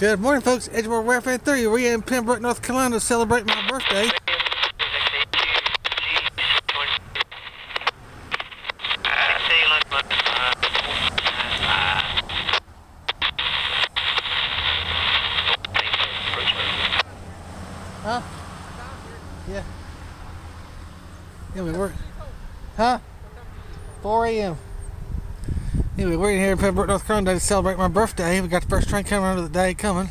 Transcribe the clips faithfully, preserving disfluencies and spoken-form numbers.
Good morning, folks. Edgewater Warfare three. We're in Pembroke, North Carolina to celebrate my birthday. Huh? Yeah. Anyway, we're... Huh? four A M Anyway, we're here in Pembroke, North Carolina to celebrate my birthday. We got the first train coming under the day coming.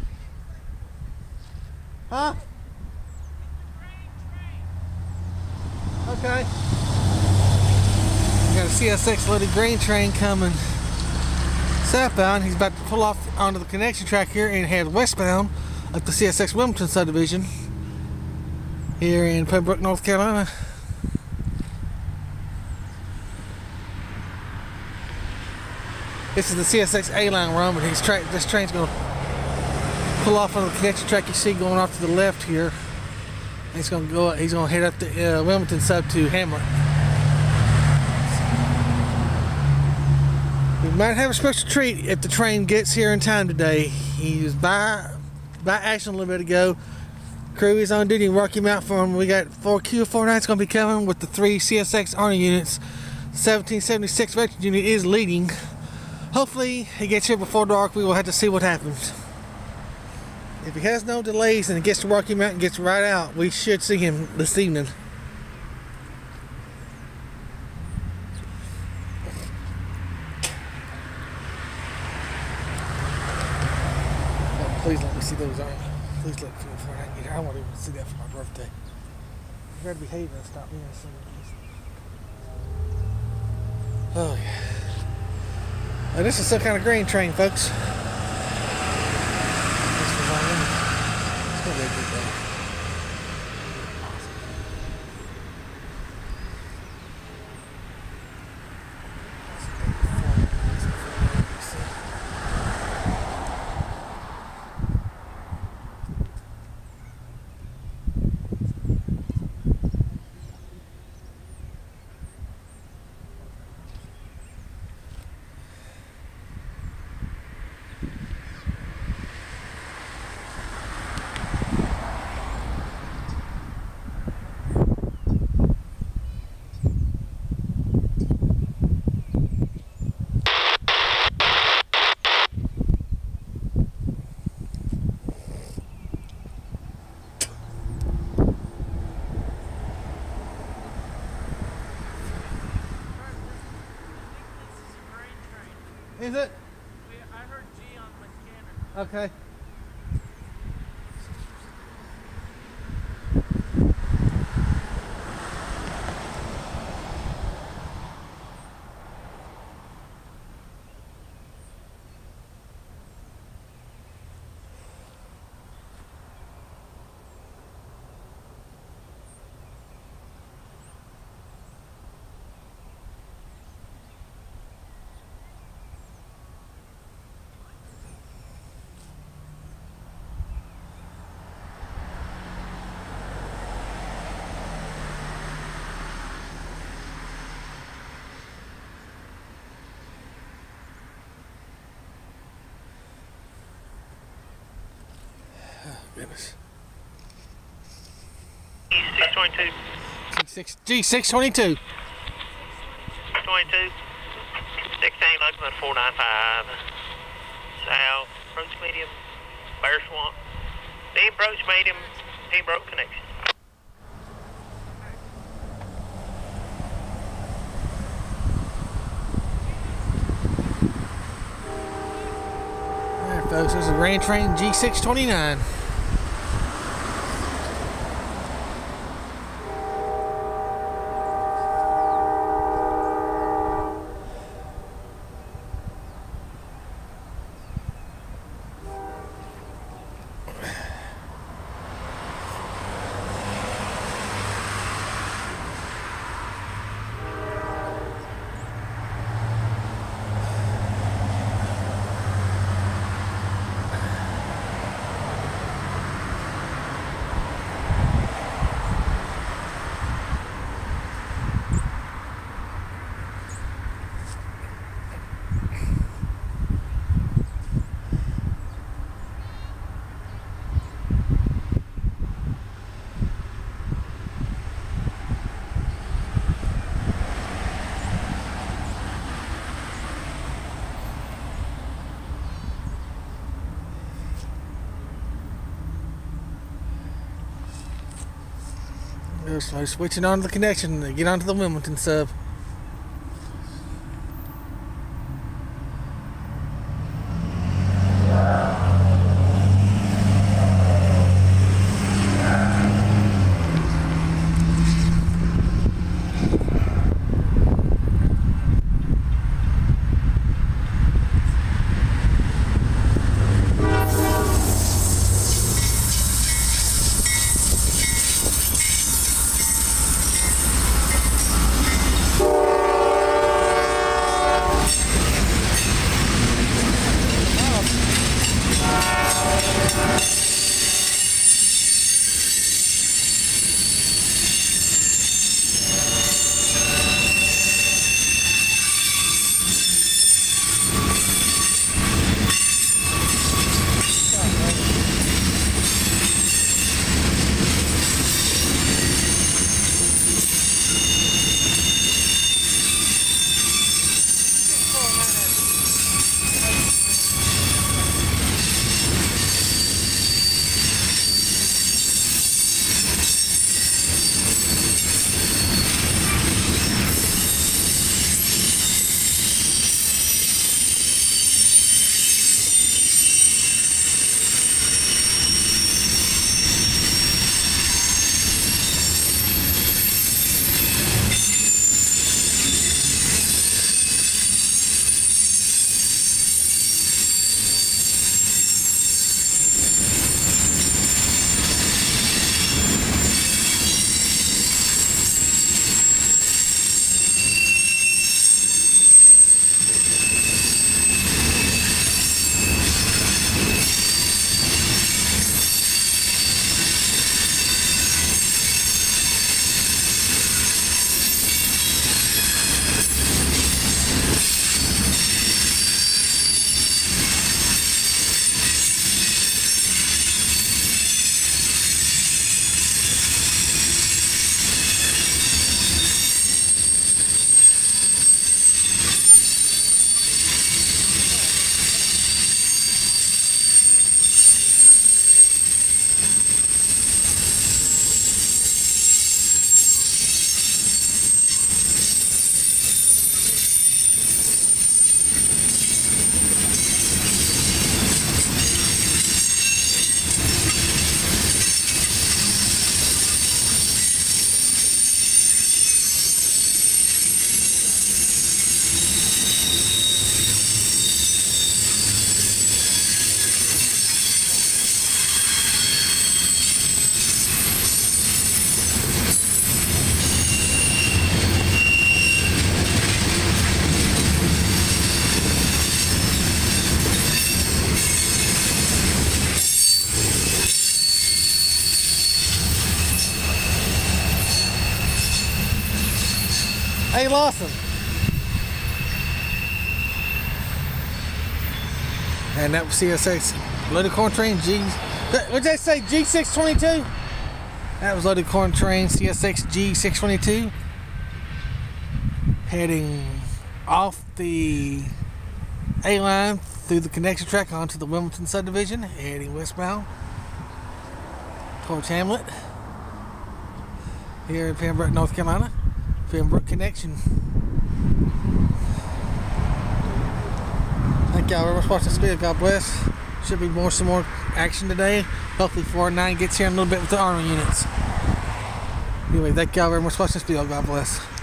Huh? Okay. We got a C S X loaded grain train coming southbound. He's about to pull off onto the connection track here and head westbound up the C S X Wilmington subdivision here in Pembroke, North Carolina. This is the C S X A-line run, but he's tra this train's going to pull off on the connection track you see going off to the left here. He's going to go. He's going to head up the uh, Wilmington sub to Hamlet. We might have a special treat if the train gets here in time today. He was by by action a little bit ago. Crew is on duty in Rocky Mount for him. We got four Q forty-nine's going to be coming with the three C S X Army units. seventeen seventy-six veteran unit is leading. Hopefully he gets here before dark. We will have to see what happens. If he has no delays and he gets to Rocky Mount and gets right out, we should see him this evening. Oh, please let me see those arms. Please let me see before I get here. I want to even see that for my birthday. You better behave and stop being a single piece. Oh yeah. Now, this is some kind of grain train, folks. This was on in. It's gonna be a good day. Is it? I heard G on my scanner. Okay. Goodness. G six twenty-two. G six twenty-two. twenty-two. sixteen, locomotive four ninety-five. South, approach medium, Bear Swamp. The approach medium, Pembroke connection. Alright, folks, this is a grain train G six twenty-nine. We're switching on to the connection to get onto the Wilmington sub. Hey, Lawson. And that was C S X loaded corn train G. What did they say? G six twenty-two? That was loaded corn train C S X G six twenty-two. Heading off the A line through the connection track onto the Wilmington subdivision, heading westbound towards Hamlet. Here in Pembroke, North Carolina. Pembroke Connection. Thank y'all very much for watching this video. God bless. Should be more some more action today. Hopefully four nine gets here in a little bit with the armor units. Anyway, thank y'all very much for watching this video. God bless.